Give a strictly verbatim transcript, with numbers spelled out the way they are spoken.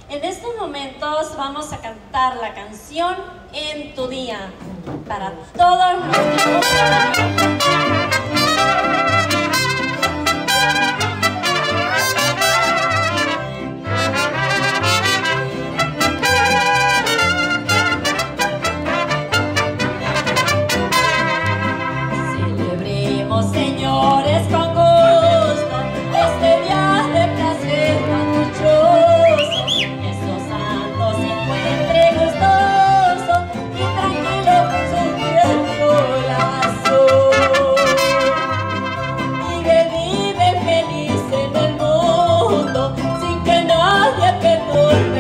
En estos momentos vamos a cantar la canción En tu día para todos los que celebremos, señores, con gusto este día de placer tan dichoso, que estos santos se encuentre gustoso y tranquilo su fiel corazón, y que vive feliz en el mundo sin que nadie perturbe